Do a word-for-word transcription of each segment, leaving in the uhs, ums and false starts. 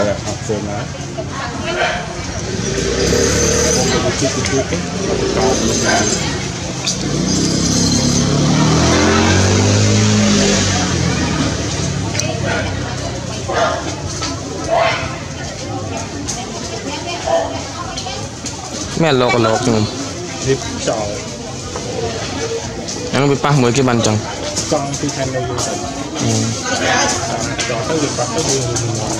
Hay là học trường á. Một chút chút chút cái và cái cao của nó. Mẹ lột lột chung. Dịp chào. Nó bị bắt mới cái bàn chẳng. Con thì thành nơi rồi. Ừ. Cho tới việc bắt tới việc.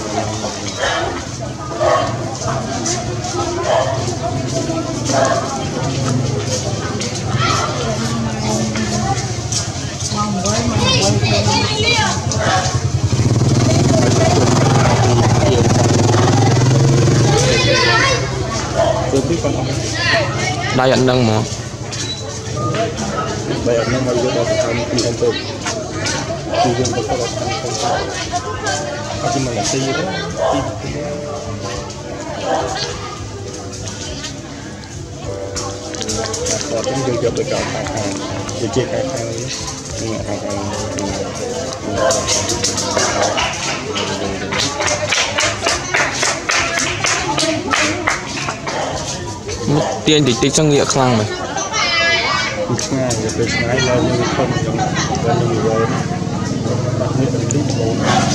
Đây anh đang mà đây anh đang mà vô đó tham khi không tôi khi vô đó có tham không sao à nhưng mà là gì đó có tiếng vô được cả hai hàng thì chia hai hàng nhưng mà hai hàng tiền thì tích sang nghĩa khang này ngay từ ngày là như không là như vậy đặc biệt là tí bộ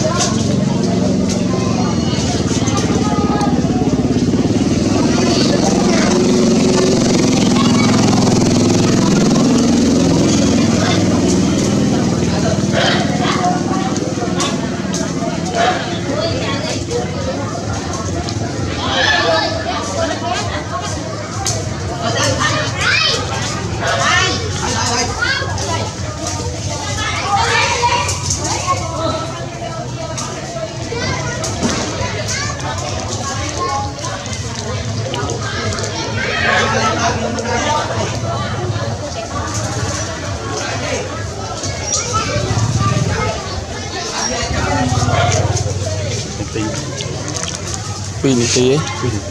pin tí ấy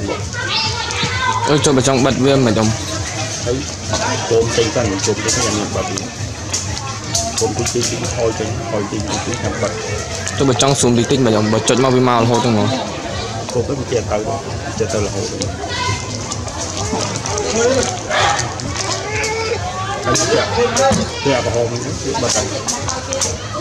ơi cho vào trong bật viêm mà trong thấy tôm cây cần tôm cái này bật tôm cái cái cái thôi cái thôi cái cái cái bật cho vào trong xuống tí tích mà trong bật chọn mau với mau là hồ trong nó tôm cái che tàu che tàu là hồ thấy chưa cái là hồ mình bật